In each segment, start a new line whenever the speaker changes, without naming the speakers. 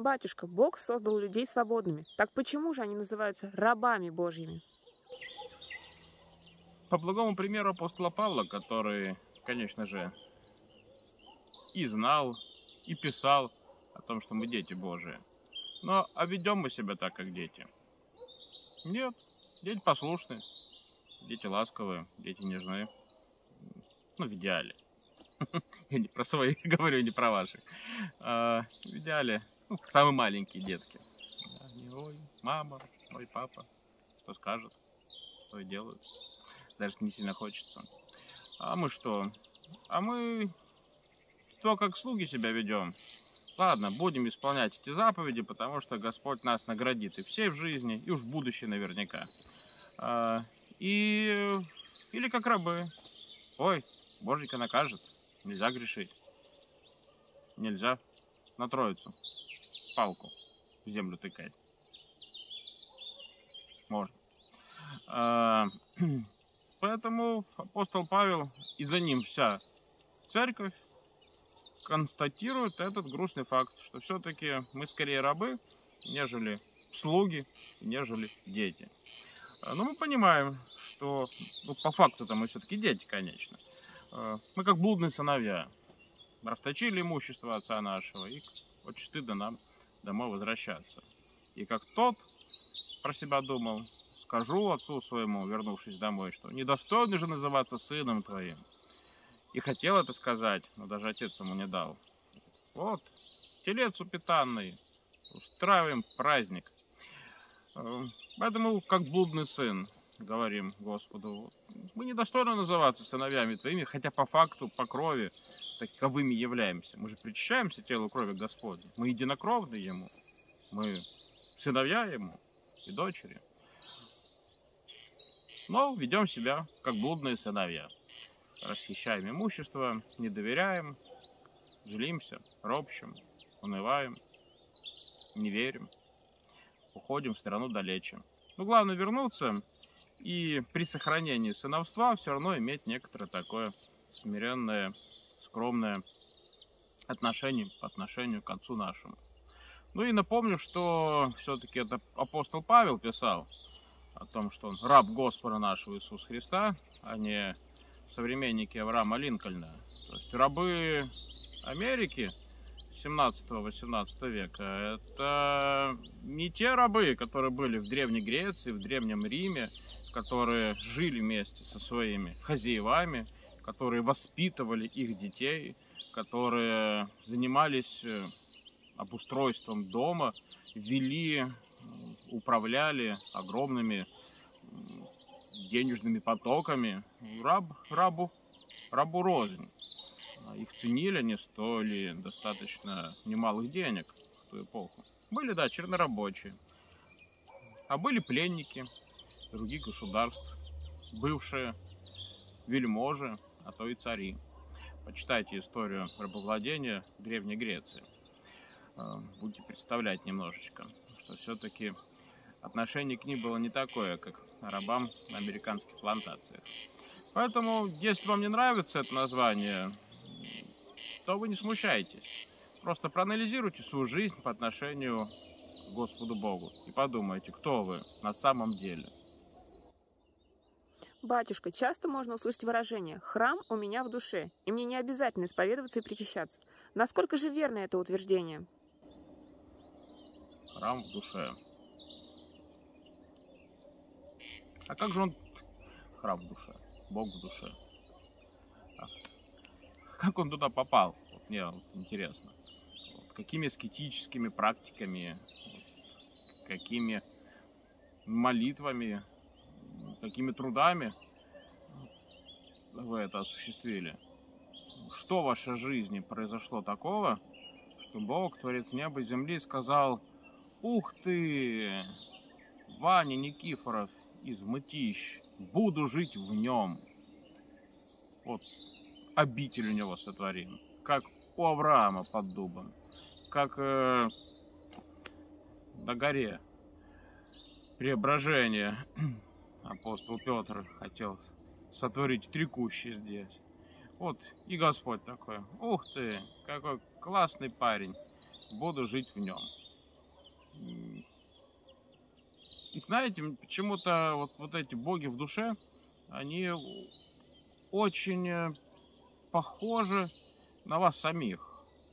Батюшка, Бог создал людей свободными. Так почему же они называются рабами Божьими?
По благому примеру апостола Павла, который, конечно же, и знал, и писал о том, что мы дети Божии. Но а ведем мы себя так, как дети? Нет, дети послушны, дети ласковые, дети нежные. Ну, в идеале. Я не про своих говорю, не про ваших. В идеале, самые маленькие детки. Они, ой, мама, ой, папа, что скажет, то и делают. Даже не сильно хочется. А мы что? А мы то, как слуги себя ведем. Ладно, будем исполнять эти заповеди, потому что Господь нас наградит и всей в жизни, и уж в будущее наверняка. Или как рабы. Ой, Боженька накажет. Нельзя грешить. Нельзя на Троицу палку в землю тыкать. Можно. Поэтому апостол Павел и за ним вся церковь констатирует этот грустный факт, что все-таки мы скорее рабы, нежели слуги, нежели дети. Но мы понимаем, что по факту-то мы все-таки дети, конечно. Мы как блудные сыновья. Расточили имущество отца нашего, и очень стыдно нам домой возвращаться. И как тот про себя думал, скажу отцу своему, вернувшись домой, что недостойный же называться сыном твоим. И хотел это сказать, но даже отец ему не дал. Вот, телец упитанный, устраиваем праздник. Поэтому, как блудный сын, говорим Господу, мы недостойны называться сыновьями твоими, хотя по факту, по крови, таковыми являемся. Мы же причащаемся телу крови Господней. Мы единокровны Ему. Мы сыновья Ему и дочери. Но ведем себя, как блудные сыновья. Расхищаем имущество, не доверяем, злимся, ропщим, унываем, не верим, уходим в страну далече. Но главное вернуться и при сохранении сыновства все равно иметь некоторое такое смиренное, скромное отношение по отношению к отцу нашему. Ну и напомню, что все-таки это апостол Павел писал о том, что он раб Господа нашего Иисуса Христа, а не современники Авраама Линкольна. То есть рабы Америки 17-18 века это не те рабы, которые были в Древней Греции, в Древнем Риме, которые жили вместе со своими хозяевами, которые воспитывали их детей, которые занимались обустройством дома, вели, управляли огромными денежными потоками. Рабу рознь. Их ценили, они стоили достаточно немалых денег в ту эпоху. Были, да, чернорабочие. А были пленники других государств, бывшие вельможи, а то и цари. Почитайте историю рабовладения в Древней Греции. Будете представлять немножечко, что все-таки отношение к ним было не такое, как рабам на американских плантациях. Поэтому, если вам не нравится это название, то вы не смущайтесь. Просто проанализируйте свою жизнь по отношению к Господу Богу и подумайте, кто вы на самом деле.
Батюшка, часто можно услышать выражение «храм у меня в душе», и мне не обязательно исповедоваться и причащаться. Насколько же верно это утверждение?
Храм в душе. А как же он храм в душе? Бог в душе. Как он туда попал? Вот мне интересно. Какими аскетическими практиками, какими молитвами, какими трудами вы это осуществили? Что в вашей жизни произошло такого, что Бог, Творец неба и земли, сказал: ух ты, Ваня Никифоров из Мытищ, буду жить в нем. Вот обитель у него сотворим, как у Авраама под дубом, как на горе Преображения апостол Петр хотел сотворить три кущи здесь. Вот и Господь такой: ух ты, какой классный парень, буду жить в нем. И знаете, почему-то вот эти боги в душе, они очень похожи на вас самих.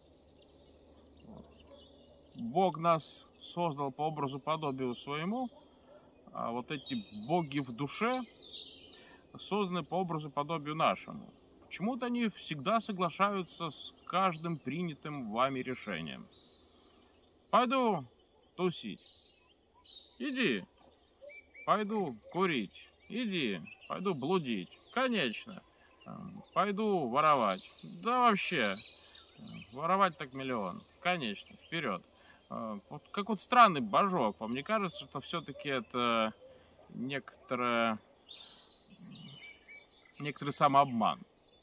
Бог нас создал по образу подобию своему, а вот эти боги в душе созданы по образу подобию нашему. Почему-то они всегда соглашаются с каждым принятым вами решением. Пойду тусить. Иди. Пойду курить. Иди. Пойду блудить. Конечно. Пойду воровать. Да вообще. Воровать так миллион. Конечно. Вперед. Вот как вот странный божок. Вам не кажется, что все-таки это некоторый самообман?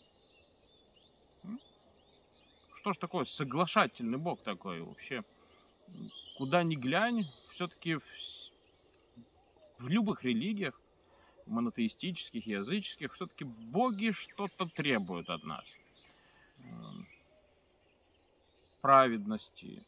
Что ж такое соглашательный бог такой вообще? Куда ни глянь, все-таки в любых религиях, монотеистических, языческих, все-таки боги что-то требуют от нас. Праведности,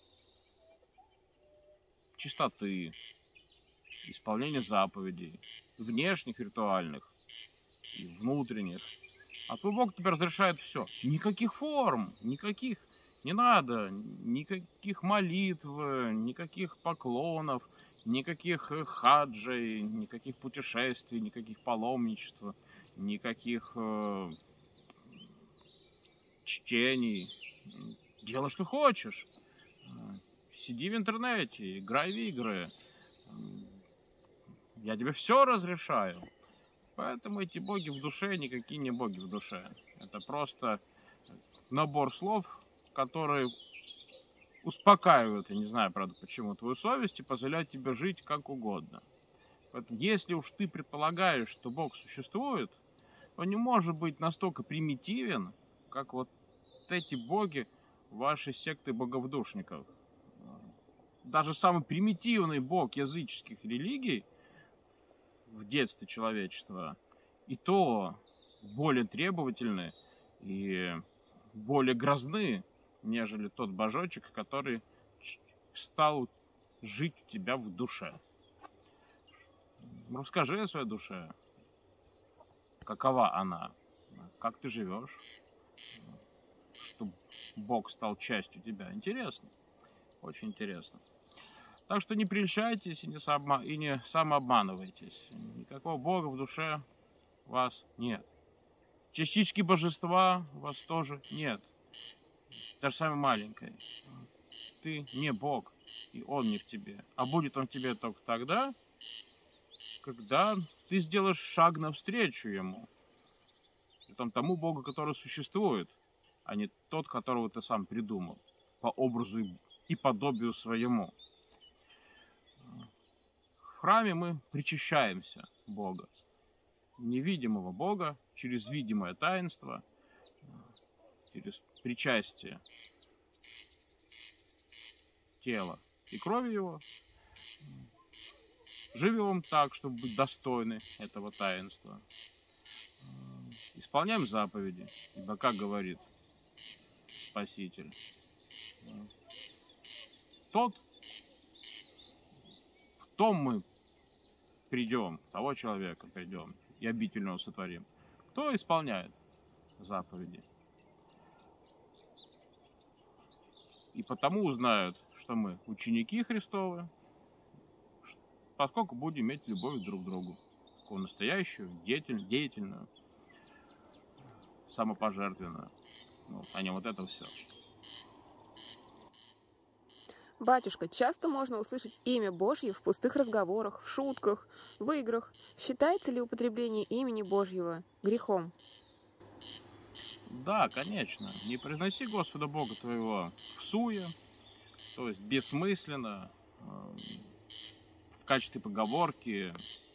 чистоты, исполнения заповедей, внешних ритуальных и внутренних. А твой Бог тебе разрешает все. Никаких форм, никаких не надо, никаких молитв, никаких поклонов, никаких хаджей, никаких путешествий, никаких паломничеств, никаких чтений. Делай, что хочешь. Сиди в интернете, играй в игры. Я тебе все разрешаю. Поэтому эти боги в душе никакие не боги в душе. Это просто набор слов, которые успокаивают, я не знаю, правда, почему, твою совесть и позволяют тебе жить как угодно. Поэтому, если уж ты предполагаешь, что Бог существует, он не может быть настолько примитивен, как вот эти боги вашей секты боговдушников. Даже самый примитивный бог языческих религий в детстве человечества, и то более требовательны и более грозны, нежели тот божочек, который стал жить у тебя в душе. Расскажи о своей душе. Какова она? Как ты живешь? Чтобы Бог стал частью тебя. Интересно. Очень интересно. Так что не прельщайтесь и не самообманывайтесь. Никакого Бога в душе у вас нет. Частички божества у вас тоже нет. Даже самой маленькой. Ты не Бог, и Он не в тебе. А будет Он в тебе только тогда, когда ты сделаешь шаг навстречу Ему. Тому Богу, который существует, а не тот, которого ты сам придумал. По образу и подобию своему. В храме мы причащаемся Бога. Невидимого Бога через видимое таинство, через причастие тела и крови Его. Живем так, чтобы быть достойны этого таинства. Исполняем заповеди, ибо, как говорит Спаситель, тот, в том мы придем, того человека придем и обительного сотворим, кто исполняет заповеди. И потому узнают, что мы ученики Христовы, поскольку будем иметь любовь друг к другу, такую настоящую, деятельную, самопожертвенную. А не вот это все.
Батюшка, часто можно услышать имя Божье в пустых разговорах, в шутках, в играх. Считается ли употребление имени Божьего грехом?
Да, конечно. Не произноси Господа Бога твоего всуе, то есть бессмысленно, в качестве поговорки.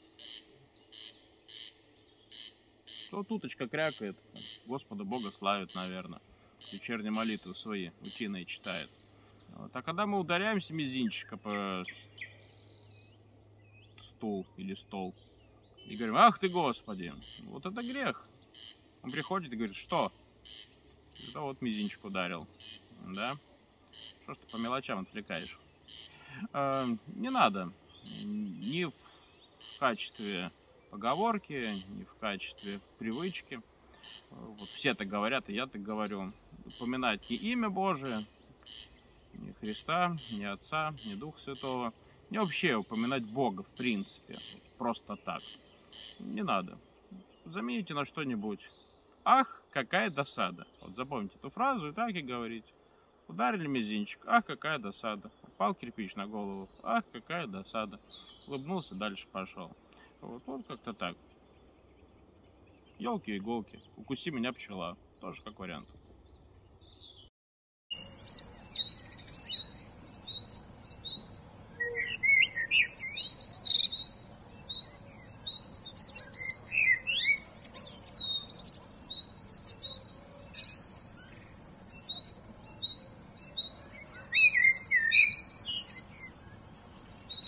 То туточка крякает, Господа Бога славит, наверное. Вечерние молитвы свои утиные читает. Вот. А когда мы ударяемся мизинчика по стул или стол и говорим: ах ты, Господи, вот это грех. Он приходит и говорит: что? Да вот мизинчик ударил. Да? Что ж ты по мелочам отвлекаешь? Не надо ни в качестве поговорки, ни в качестве привычки. Вот все так говорят, и я так говорю. Упоминать ни имя Божие, ни Христа, ни Отца, ни Духа Святого. Не вообще упоминать Бога, в принципе. Просто так. Не надо. Замените на что-нибудь. Ах, какая досада. Вот запомните эту фразу и так и говорите. Ударили мизинчик. Ах, какая досада. Упал кирпич на голову. Ах, какая досада. Улыбнулся, дальше пошел. Вот как-то так. Елки-иголки. Укуси меня, пчела. Тоже как вариант.